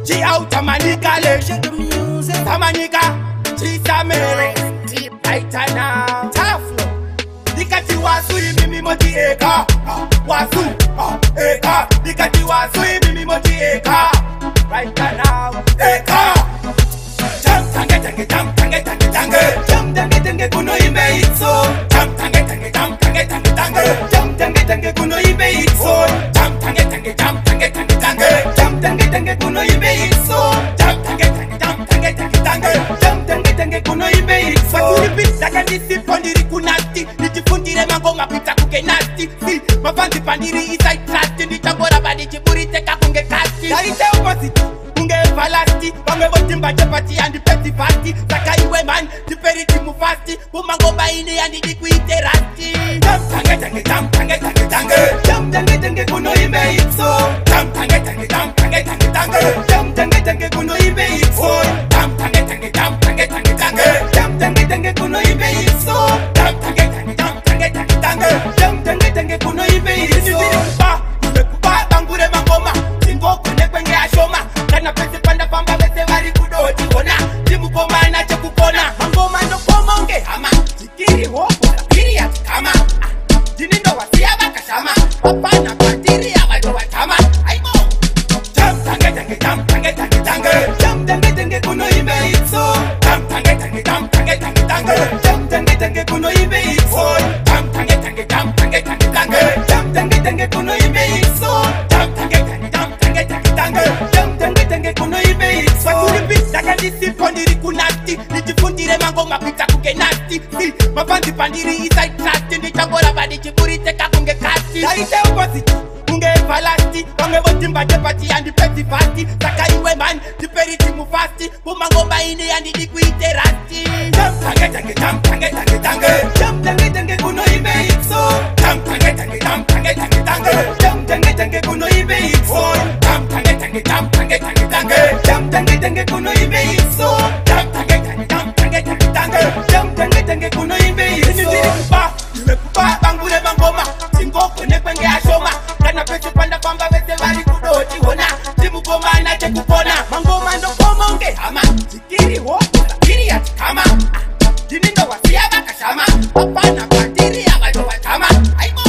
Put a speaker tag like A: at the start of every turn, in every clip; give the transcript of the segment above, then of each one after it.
A: She out a manica, let's shake the music. Tamanika, she's a mirror. Deep lighter now. Tough flow. Dikati wasu mimi moti eka. Wasu eka. Dikati wasu mimi moti eka. Right now. Eka. Jump tange tange jump tange tange tange. Jump tange tange kuno imbe itso. Jump tange tange jump tange tange tange. Jump tange tange kuno imbe itso. Jump tange tange jump tange tange tange. Jump tange tange kuno imbe itso. Jump tange tange jump tange tange tange. Jump tange tange kuno imbe itso. Fakuri daga nisi pondiri kunati. Nijifundire mangoma pita kuke nati. Si mafanzi pandiri isai trust. Nitambora badi jiburi teka kunge kati. Darite opposite. Kunge falasti. Wange botimba chapati and the petty party. Saka iwe man. Tiperi timu fasti. Bumango baini and the kuite rasti. Jump tange tange jump tange tange tange. Jump tange tange kuno imbe itso. Jump tange tange jump tange tange tange. Jump tange tange kuno imbe itso. Jump tange tange jump tange tange tange. Jump tange tange kuno imbe itso. Jump tange tange jump tange tange tange. Jump tange tange kuno imbe itso. Nimekupa bangure mangoma. Singo kune kwenge ashoma. Kana pese panda pamba vese vari kudoti ona. Timu koma na chekukona. Mangoma no komonge hama. Zikiri hopo piri ya kama. Jinindo wasia bakashama. Papana patiri ya wado watama. Aibo. Jump tange tange jump tange tange tange. Jump tange tange kuno imbe itso. Jump tange tange jump tange tange tange. Jump tange tange kuno imbe itso. Jump tange tange jump tange tange tange. Jump tange tange kuno imbe itso. Jump tange tange jump tange tange tange. Jump tange tange kuno imbe itso. Fakuri daga nisi pondiri kunati. Nijifundire mangoma pita kuke nati. Si mafanzi pandiri isai trust. Nitambora badi jiburi teka kunge kati. Darite opposite. Kunge falasti. Wange botimba chapati and the petty party. Saka iwe man. Tiperi timu fasti. Bumango baini and the kuite rasti. Jump tange tange jump tange tange tange. Jump tange tange kuno imbe itso. Jump tange tange jump tange tange tange. Jump tange tange kuno imbe itso. Jump tange tange jump tange tange tange. Jump tange tange kuno imbe itso. Jump tange tange jump tange tange tange. Jump tange tange kuno imbe itso. Nimekupa bangure bangoma. Singo kune kwenge ashoma. Kana pese panda pamba vese vari kudoti ona. Timu koma na chekukona. Mangoma ndo komonge hama. Zikiri hopo piri ya kama. Jinindo wasia bakashama. Papana patiri ya wado watama. Aibo.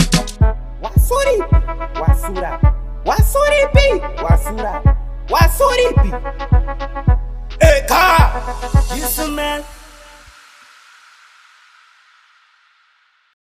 A: Wasuripi. Wasura. Wasuripi. Wasura. Wasuripi. Eka.
B: You so man.